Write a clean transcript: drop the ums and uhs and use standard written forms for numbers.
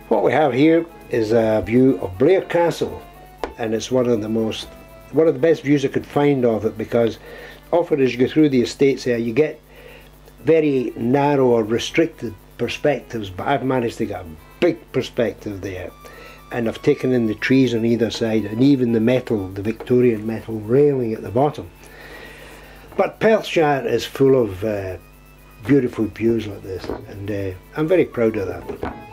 What we have here is a view of Blair Castle, and it's one of the best views I could find of it, because often as you go through the estates there you get very narrow or restricted perspectives, but I've managed to get a big perspective there, and I've taken in the trees on either side and even the Victorian metal railing at the bottom. But Perthshire is full of beautiful views like this, and I'm very proud of that.